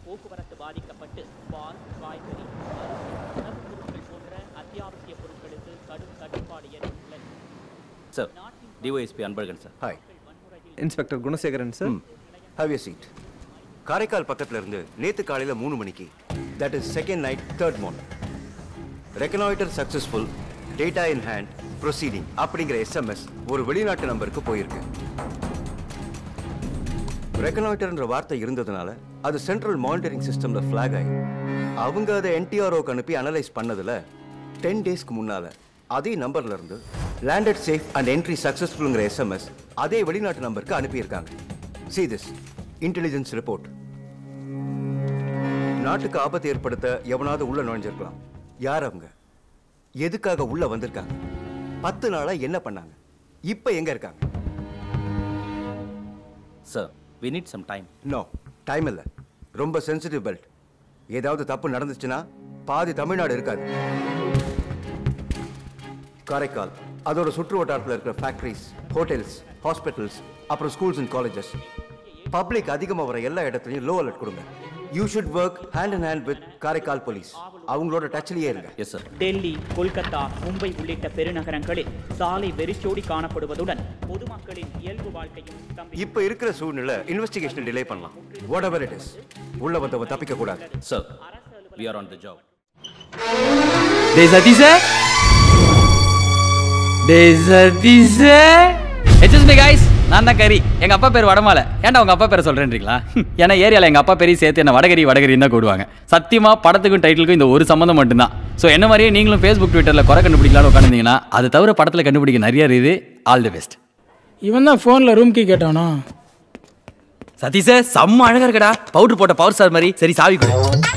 போக்குவரத்து பாதிக்கப்பட்டு பால், காய்கறி, உணவுப் பொருட்கள் போன்ற அத்தியாவசிய பொருட்களுக்கு கடும் தட்டுப்பாடு ஏற்பட்டுள்ளது. Sir, DSP Anbazhagan sir. Hi. Inspector Gunasekaran sir. Have a seat. Karaikal பக்கத்துல இருந்து நேத்து காலையில 3 மணிக்கு, that is second night, third morning, reconnoiter successful, data in hand, proceeding அப்படிங்கிற SMS ஒரு வெளிநாட்டு நம்பருக்கு போயிருக்கு. ரெக்கனாய்டர்ன்ற வார்த்தை இருந்ததுனால அது சென்ட்ரல் மானிட்டரிங் சிஸ்டம்ல ஃபிளாக் ஆகி அவங்க அதை NTROக்கு அனுப்பி அனலைஸ் பண்ணதுல 10 டேஸ்க்கு முன்னால அதே நம்பர்ல இருந்து லேண்டட் சேஃப் அண்ட் என்ட்ரி சக்சஸ்ஃபுல்ங்கிற SMS அதே வெளிநாட்டு நம்பருக்கு அனுப்பியிருக்காங்க. See this intelligence report. நாட்டுக்கு ஆபத்து ஏற்படுத்த எவனாவது உள்ள நுழைஞ்சிருக்கலாம். யார் அவங்க? எதுக்காக உள்ள வந்திருக்காங்க? 10 நாளா என்ன பண்ணாங்க? இப்ப எங்க இருக்காங்க? Sir, we need some time. No, time இல்ல. ரொம்ப சென்சிட்டிவ் பெல்ட். ஏதாவது தப்பு நடந்துச்சுன்னா பாதி தமிழ்நாடு இருக்காது. காரைக்கால் அதோட சுற்று வட்டாரத்தில் இருக்கிற ஃபேக்டரிஸ், ஹோட்டல்ஸ், ஹாஸ்பிட்டல்ஸ், அப்புறம் ஸ்கூல்ஸ் அண்ட் காலேஜஸ், பப்ளிக் அதிகமாக வர எல்லா இடத்துலையும் லோ அலர்ட் கொடுங்க. You should work hand in hand with Karaikal police. அவங்களோட டச்லயே இருங்க. Yes sir. டெல்லி, கொல்கத்தா, மும்பை உள்ளிட்ட பெருநகரங்களில் சாலை வெறிச்சோடி காணப்படுவதுடன் பொதுமக்களின் இயல்பு வாழ்க்கையும் இப்ப இருக்கிற சூழ்நிலை இன்வெஸ்டிகேஷன் டிலே பண்ணலாம். whatever it is, உள்ள வந்தவ தப்பிக்க கூடாது. Sir, we are on the job. டேய் சதீஷே, டேய் சதீஷே. Excuse me guys, நான் தான் கரி. எங்க அப்பா பேர் வடமாலை. ஏன்டா உங்க அப்பா பேரை சொல்றேன்றீங்களா? ஏன்னா ஏரியால எங்க அப்பா பேரையும் சேர்த்து என்ன வடகரின்னு தான் கூடுவாங்க. சத்தியமா படத்துக்கும் டைட்டிலுக்கும் இந்த ஒரு சம்பந்தம் மட்டும்தான். ஸோ என்ன மாதிரியே நீங்களும் ஃபேஸ்புக் ட்விட்டரில் குறை கண்டுபிடிக்கலான்னு உட்காந்துருந்தீங்கன்னா அது தவிர படத்தில் கண்டுபிடிக்க நிறைய இருக்குது. All the best. இவன் தான் ஃபோனில் ரூம் கீ கேட்டானா? சதீஷே, செம்ம அழகா இருக்கடா. பவுடர் போட்ட பவர் ஸ்டார் மாதிரி. சரி, சாவி கொடு.